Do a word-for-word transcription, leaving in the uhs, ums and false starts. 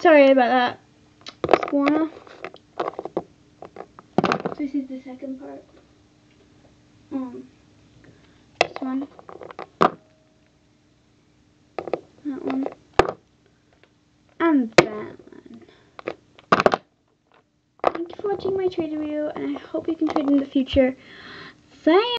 sorry about that. Just wanna. This is the second part. Um, this one. That one. And that one. Thank you for watching my trade review, and I hope you can trade in the future. Bye.